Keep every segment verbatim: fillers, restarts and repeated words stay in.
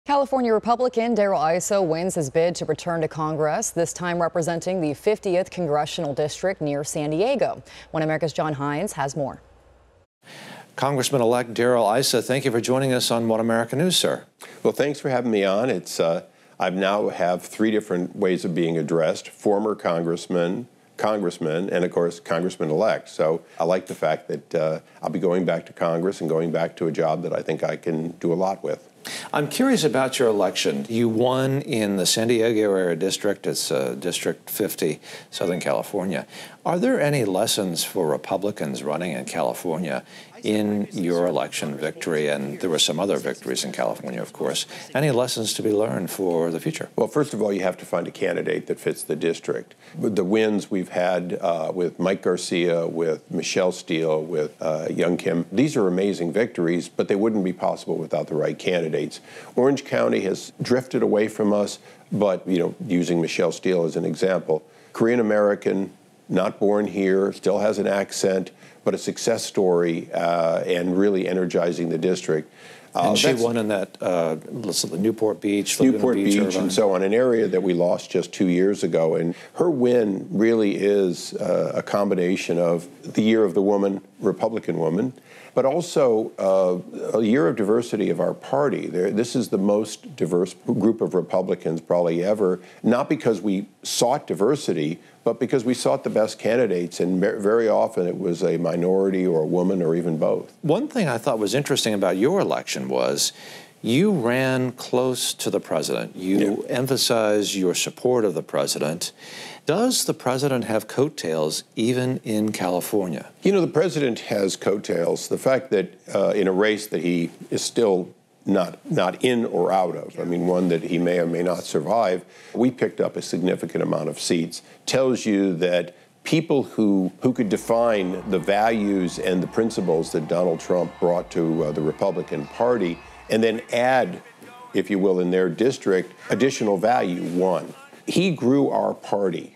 California Republican Darrell Issa wins his bid to return to Congress, this time representing the fiftieth Congressional District near San Diego. One America's John Hines has more. Congressman-elect Darrell Issa, thank you for joining us on One America News, sir. Well, thanks for having me on. It's uh, I now have three different ways of being addressed: former congressman, congressman, and of course, congressman-elect. So I like the fact that uh, I'll be going back to Congress and going back to a job that I think I can do a lot with. I'm curious about your election. You won in the San Diego area district. It's uh, District fifty, Southern California. Are there any lessons for Republicans running in California in your election victory? And there were some other victories in California, of course. Any lessons to be learned for the future? Well, first of all, you have to find a candidate that fits the district. The wins we've had uh, with Mike Garcia, with Michelle Steele, with uh, Young Kim, these are amazing victories, but they wouldn't be possible without the right candidates. Orange County has drifted away from us, but, you know, using Michelle Steele as an example, Korean American, not born here, still has an accent, but a success story uh, and really energizing the district. Uh, and she won in that, uh, listen, the Newport Beach, Newport Beach, Beach and so on, an area that we lost just two years ago. And her win really is uh, a combination of the year of the woman, Republican woman, but also uh, a year of diversity of our party. There, this is the most diverse group of Republicans probably ever, not because we sought diversity, but because we sought the best candidates, and very often it was a minority or a woman or even both. One thing I thought was interesting about your election was you ran close to the president. You yeah. emphasized your support of the president. Does the president have coattails even in California? You know, the president has coattails. The fact that uh, in a race that he is still not not in or out of, I mean, one that he may or may not survive, we picked up a significant amount of seats, tells you that people who, who could define the values and the principles that Donald Trump brought to uh, the Republican Party and then add, if you will, in their district, additional value, won. He grew our party.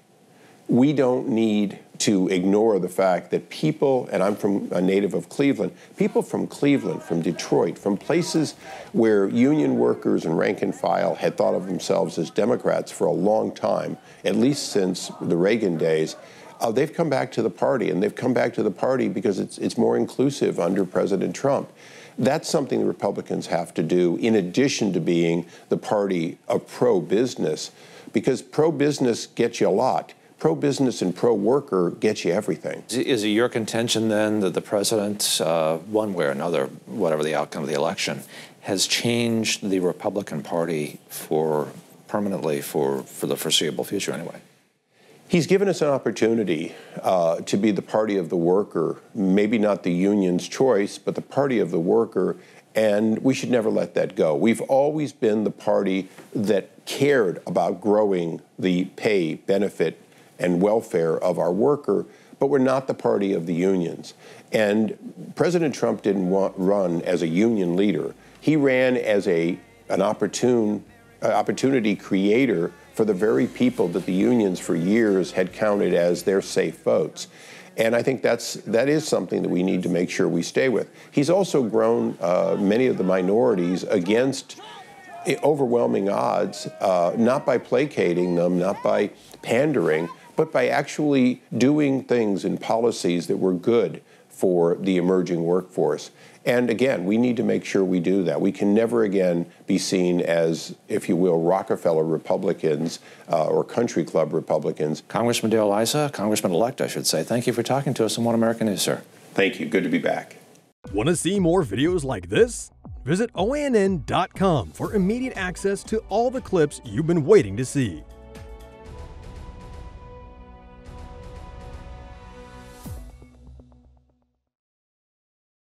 We don't need to ignore the fact that people, and I'm from a native of Cleveland, people from Cleveland, from Detroit, from places where union workers and rank and file had thought of themselves as Democrats for a long time, at least since the Reagan days, uh, they've come back to the party, and they've come back to the party because it's, it's more inclusive under President Trump. That's something the Republicans have to do, in addition to being the party of pro-business, because pro-business gets you a lot. Pro-business and pro-worker gets you everything. Is it your contention then that the president, uh, one way or another, whatever the outcome of the election, has changed the Republican Party for permanently for, for the foreseeable future anyway? He's given us an opportunity uh, to be the party of the worker, maybe not the union's choice, but the party of the worker, and we should never let that go. We've always been the party that cared about growing the pay, benefit, and welfare of our worker, but we're not the party of the unions. And President Trump didn't want, run as a union leader. He ran as a an opportune uh, opportunity creator for the very people that the unions for years had counted as their safe votes. And I think that's that is something that we need to make sure we stay with. He's also grown uh, many of the minorities against overwhelming odds, uh, not by placating them, not by pandering, but by actually doing things and policies that were good for the emerging workforce. And again, we need to make sure we do that. We can never again be seen as, if you will, Rockefeller Republicans uh, or country club Republicans. Congressman Darrell Issa, Congressman-elect, I should say, thank you for talking to us on One America News, sir. Thank you. Good to be back. Want to see more videos like this? Visit O A N N dot com for immediate access to all the clips you've been waiting to see.